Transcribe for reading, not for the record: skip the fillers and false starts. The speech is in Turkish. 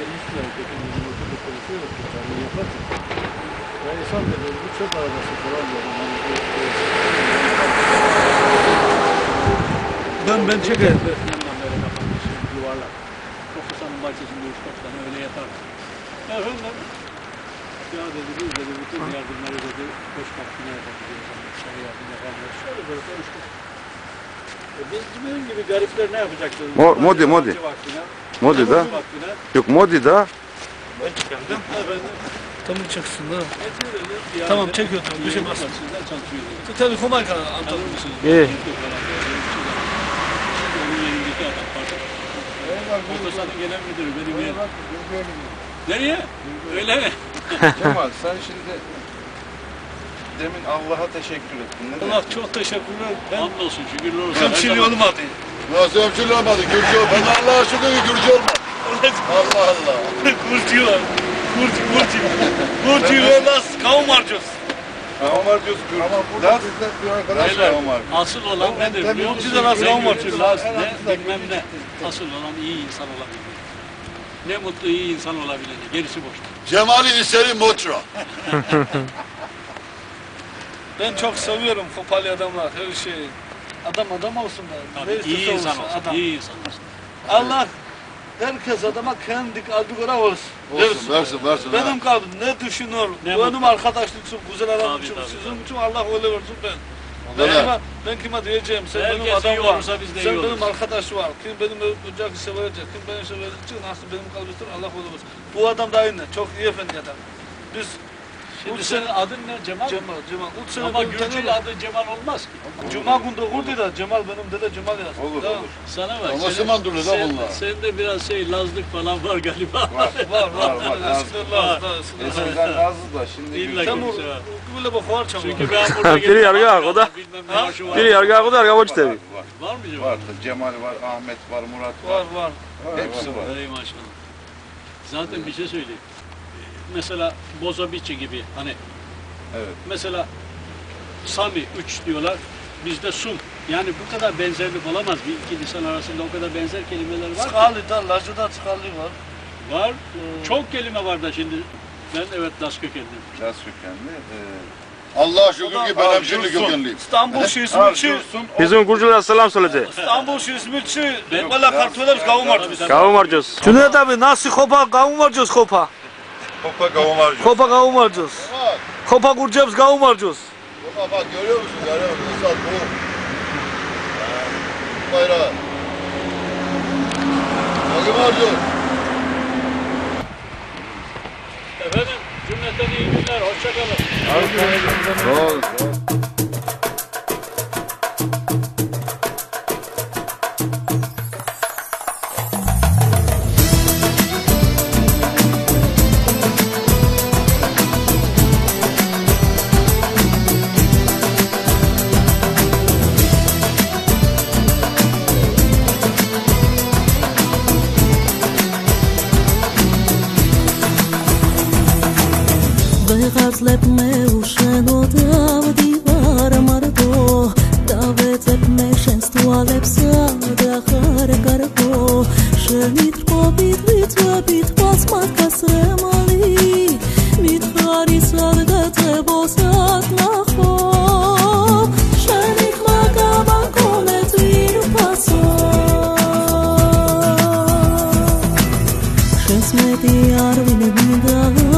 kendisi de hareketin bir polisi yok. Yani yaparsın. Ya insan dedi, bu çöp arabası falan diyor. Ben çekerim. Yuvarlak. Kofusanın bahçesinde 3-4 tane öyle yatar. Efendim, ya dedi, biz dedi, bütün yardımları dedi, koş katkına yapabiliyoruz. Dışarı yardım yapamıyoruz. Şöyle böyle konuştuk. Bizim gibi garipler ne yapacaktır? Modi. Modi da. Yok Modi da. Ben çıkardım. Efendim. Tamam çıksın da. Tamam çekiyor tamam. Bir şey basın. Tabii komay kadar antalım mısınız? İyi. Onun yerindeki adam pardon. Otosanın genel müdürü benim yerim. Nereye? Öyle mi? Cemal sen şimdi demin Allah'a teşekkür ettin. Allah çok teşekkürler. Hamdolsun şükürler olsun. Hemşire olmadı. Nasıl hemşire olmadı? Gürcü olmadı. Ben Allah'a şükür ki Gürcü olmadı. Allah Allah. Gürcü var. Gürcü ve nasıl kavun harcıyoruz. Kavun harcıyoruz Gürcü. Ama burada bizde bir arkadaş kavun var. Asıl olan nedir biliyor musun? Size nasıl kavun harcıyoruz? Ne bilmem ne. Asıl olan iyi insan olabilmek. Ne mutlu iyi insan olabilene. Gerisi boş. Cemal'in eseri Motra. Ben çok seviyorum Kopali adamlar, her şeyi. Adam olsun da. Tabii iyi insan olsun. İyi insan olsun. Allah herkes adama kendi kalbi göre olsun. Versin. Benim kalbim ne düşünür? Benim arkadaşlık için, güzel adam için, sizin için Allah öyle versin ben. Ben kime diyeceğim, sen herkes benim adam var, sen benim arkadaş var, kim benim ölecek, sevecek, kim beni sevecek, nasıl benim kalbimdir Allah öyle versin. Bu adam da aynı, çok iyi efendi adam. Biz şimdi senin adın ne? Cemal? Cemal. Ama Gürcü'yle adı Cemal olmaz ki. Cuma günde kurdu da Cemal benim dede Cemal yazdı. Olur. Sana bak. Ama Simandurlu da bunlar. Sende biraz Lazlık falan var galiba. Var. Eskiden Lazlı da şimdi İlla Sen Gürcü var. böyle bak var çabuk. Çünkü ben burada Biri yargı o da. Biri yargı o da arka tabii. Var mı Cemal? Var. Cemal var, Ahmet var, Murat var. Var. Hepsi var. Ey maşallah. Zaten bir şey söyleyeyim. Mesela Bozabiçi gibi hani mesela Sami 3 diyorlar, bizde Sum. Yani bu kadar benzerlik olamaz. Bir iki lisan arasında o kadar benzer kelimeler var. Skali'den, Lacı'dan Skali var. Var. Çok kelime var da şimdi. Ben evet Las kökenliyim. Las kökenli. Allah'a şükür ki ben hemşirli kökenliyim. İstanbul şiismiçi. Bizim Gürcüler selam söyledi. İstanbul şiismiçi. Valla kartveler kavun harcıyoruz. Kavun harcıyoruz. Cüneyt abi nasıl kopa kavun harcıyoruz kopa. Kopa kavun harcıyoruz. Kopa kavun harcıyoruz. Kopa kuracağız kavun harcıyoruz. Kopa bak görüyor musun? Esat bu. Bayrağı. Kavun harcıyoruz. Efendim cümleten iyi günler. Hoşça kalın. Sağ ol. Ղեղած մեուշեն օդավ դիվար մարդո դավեցեպ մեշեն ստուալեպ սադրախար կարկո շնիտ կոբիտ վիթվաբիտ պասմատ կասրեմալի միթարի սարգատ է բոսատ նախով շնիտ մագավան կոմետ վիր պասո շենս մետի արվին մինդավ